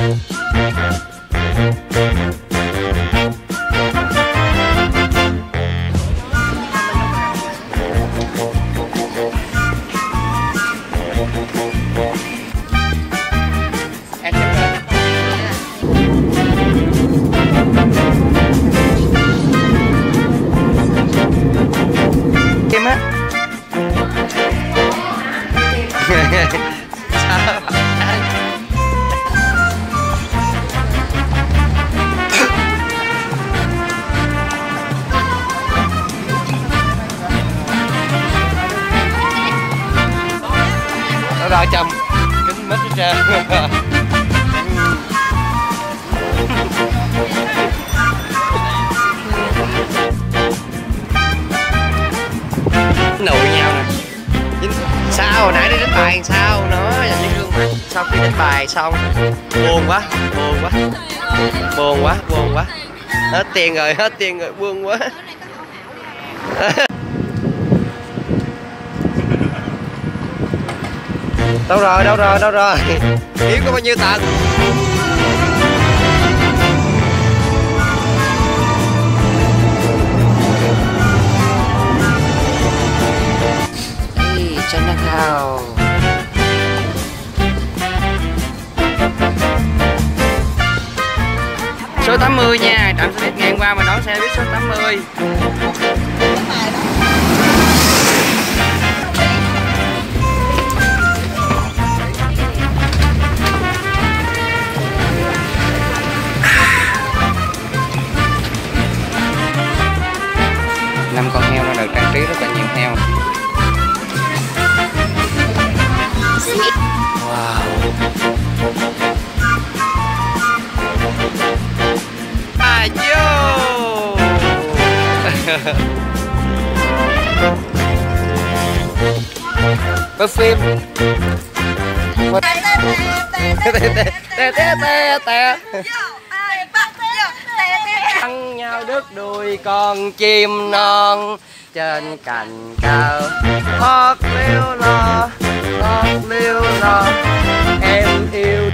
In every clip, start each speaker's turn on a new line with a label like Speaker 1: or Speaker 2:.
Speaker 1: Kim á. Nó ra chồng kính mít hết trơn. Nụ nhau nè. Sao hồi nãy đi đánh bài sao nó dành những gương mặt sau khi đánh bài xong buồn quá hết tiền rồi buồn quá. Đâu rồi kiếm có bao nhiêu tầng? Chinatown. Số 80 nha, trạm xe buýt ngang qua mà đón xe buýt số 80. Năm con heo nó được trang trí rất là nhiều heo. Wow. Vô. Có phim. Ăn nhau đứt đuôi con chim non trên cành cao. Hót liêu lo em yêu.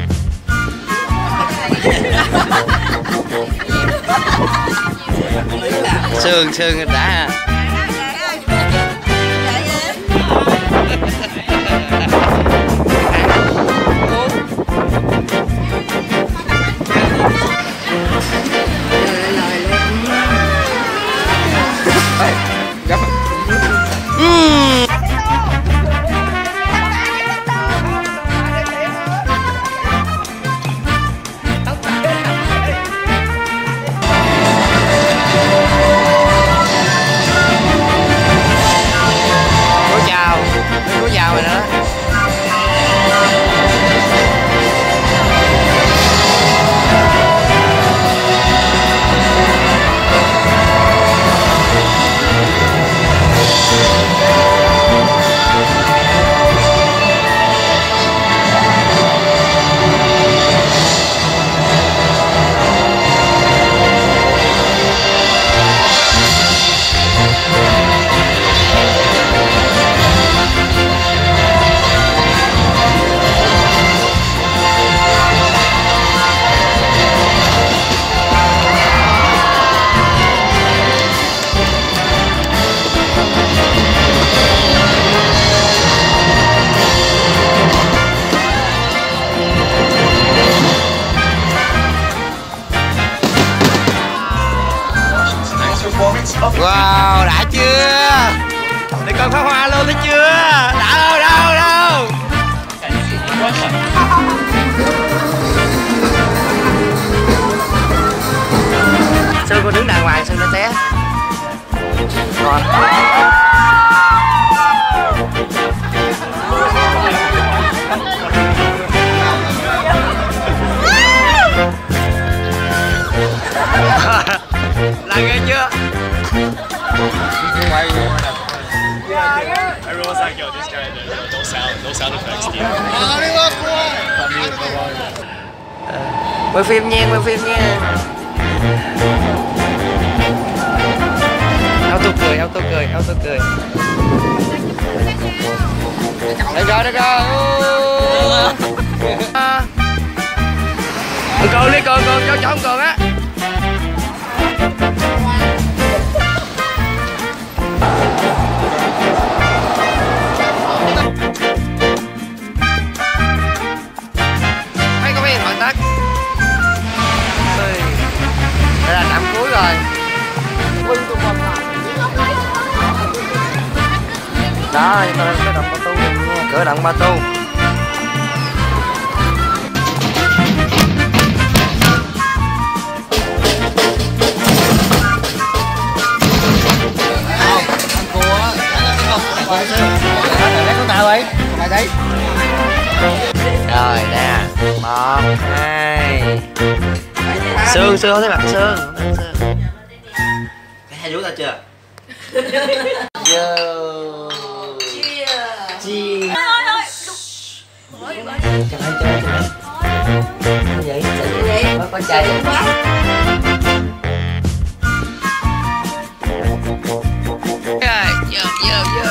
Speaker 1: Sương đã. Có giàu rồi đó. Wow, đã chưa? Để coi pháo hoa luôn thấy chưa? Đã đâu. Sơn con đứng đàng hoàng, Sơn nó té. Rồi. Là ghê chưa?
Speaker 2: Everyone's like, yo, this guy, no sound effects.
Speaker 1: Quay phim nha. Auto cười. Được rồi. Cường đi, cường cho ông Cường á. Mấy có điện thoại tắt. Đây là trạm cuối rồi. Đó, chúng ta đang tới động Ba Tu nha, cửa động Ba Tu. Rồi nè, 1, 2. Sương không thấy mặt Sương. Hai đứa ta chưa? Vô. Cheers. Chơi. Vậy? Có chai. Rồi, vô.